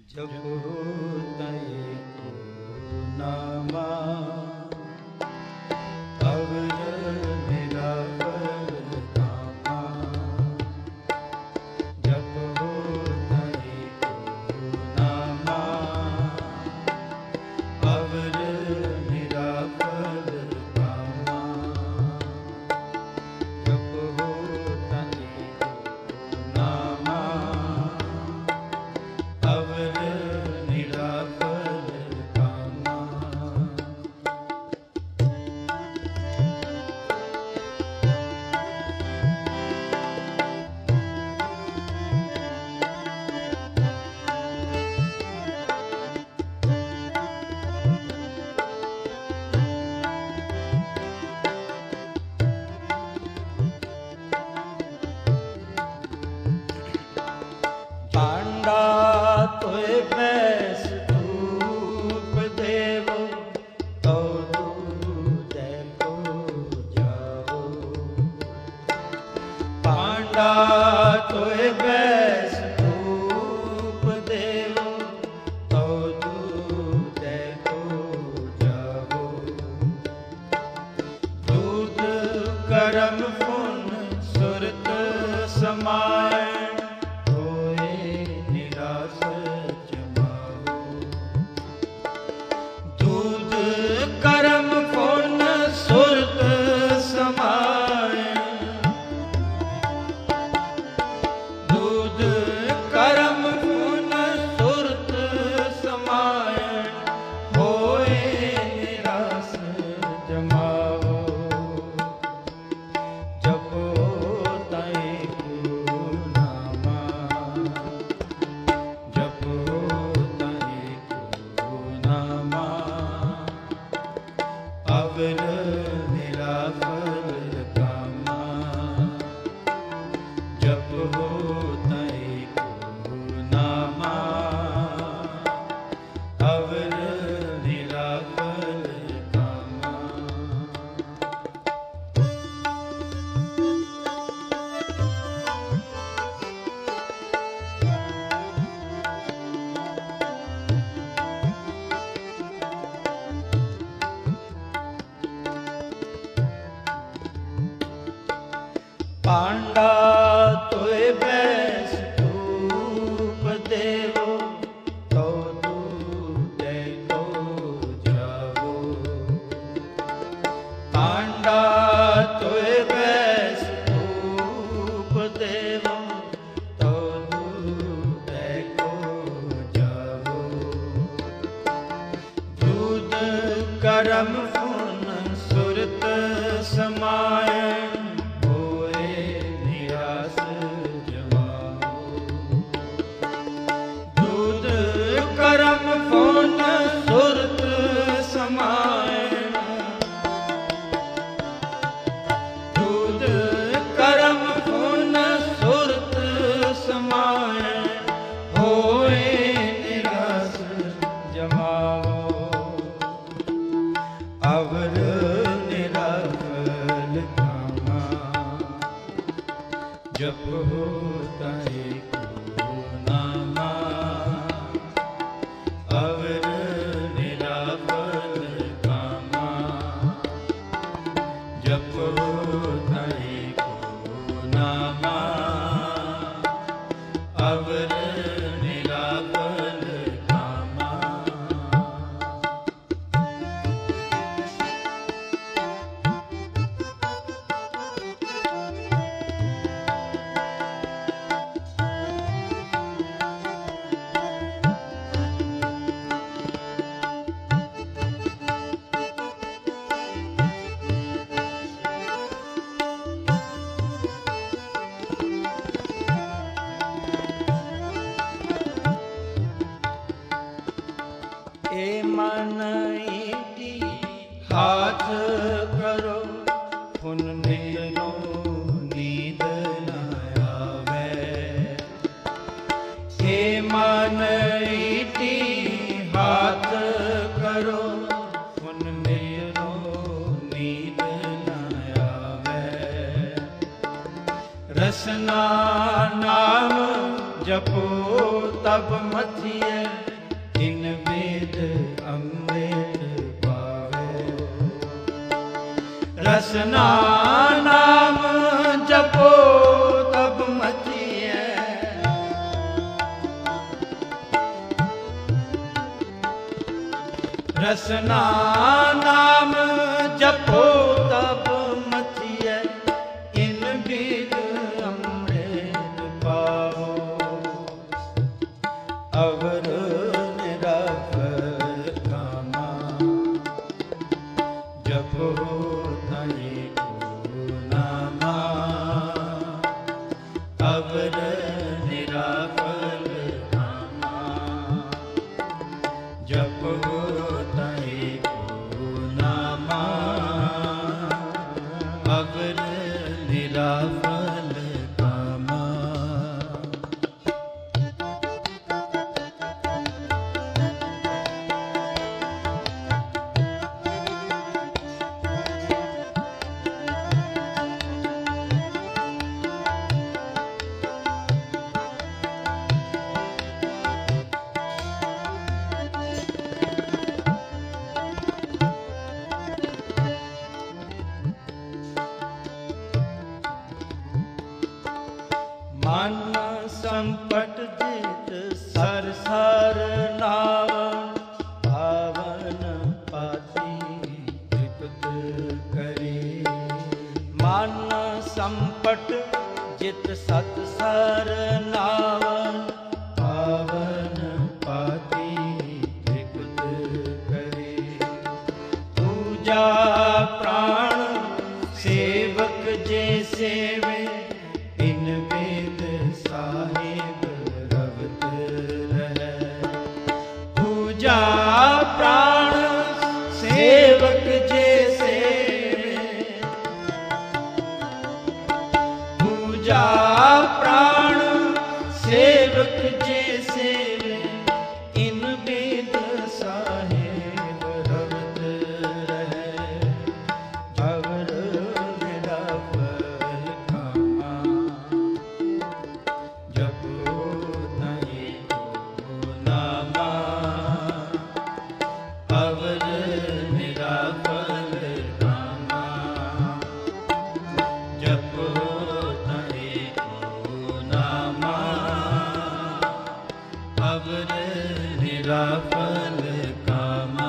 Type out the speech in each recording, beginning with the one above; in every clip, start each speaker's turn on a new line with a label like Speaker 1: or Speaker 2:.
Speaker 1: जपो तय को नामा अवर निरावर कामा। जपो तय को नामा अवर निरावर कामा। जपो तय को नामा अवर निरावर कामा। पांडा तोय बैस धूप देवो तो दूधे को जाओ। पांडा तोय बैस धूप देवो तो दूधे को जाओ। दूध करम पुन सुरत समाय करम पुन सुरत समाय। दूध करम पुन सुरत समाय होए निरास जमाओ। जपो तय को नामा जपो तय को नामा अवर निरावर कामा। जपो तय को नामा अवर निरावर कामा। पांडा तोय बैस धूप देवो तो दूधे को जाओ। पांडा तोय बैस धूप देवो तो दूधे को जाओ। दूध करम पुन सुरत समाय करम पुन सुरत समाय। दूध करम पुन सुरत समाय होए निरास जमाओ। अवर निरावर कामा। जपो तय को नामा अवर निरावर कामा। जपो तय को नामा अवर निरावर कामा। ए मन ईटी हाथ करो पुन मेरो नींद न आवे। ए मन ईटी हाथ करो पुन मेरो नींद न आवे। रसना नाम जपो तब मथिए इन वेद अमृत पावे। रसना नाम जपो तब मथिए, रसना नाम जपो तब मथिए इन वेद अमृत पाओ। अवर निराफल कामा जपो तहि को नामा। अवर निराफल कामा जपो तहि को नामा। अवर निराफल कामा। मन संपट जित सर सर नावन। पावन पाती तृप्त करे। मन संपट जित सत सर नावन। पावन पाती तृप्त करे। पूजा प्राण सेवक जे सेवे इन वेद साहिब रवत रहे। पूजा प्राण सेवक जे सेवे। पूजा प्राण सेवक जे सेवे इन वेद साहिब रवत रहे। अवर निराफल कामा जपो तहि को नामा। अवर निराफल कामा जपो तहि को नामा। अवर निराफल कामा।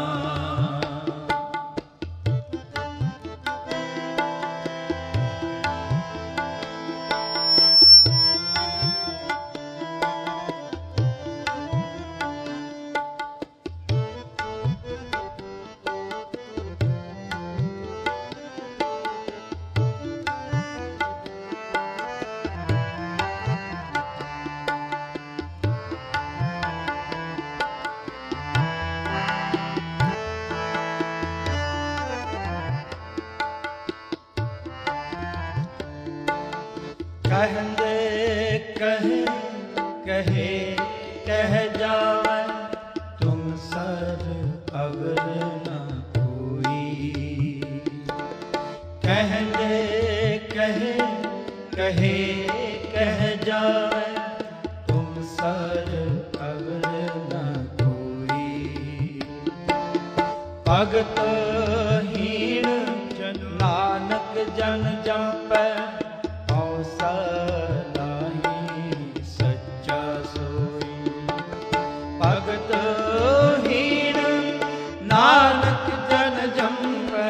Speaker 1: कहंदे कहे कहे कह जावे तुम सर अवर न कोई। कहंदे कहे कहे कह जावे तुम सर अवर न कोई। भगत हीन नानक जन जपै सच्चा सोई। भगत हीन नानक जन जपै।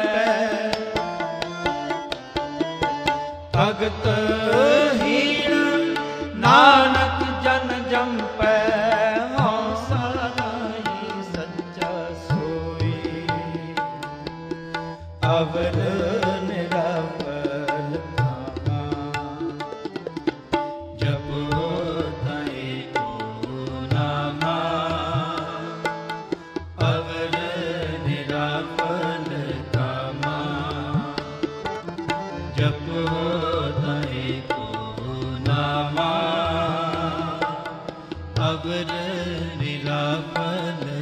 Speaker 1: भगत हीन नानक जन जपै। सच्चा सोई। अवर निराफल कामा जपो तहि को नामा। अवर निराफल कामा जपो तहि को नामा। अवर निराफल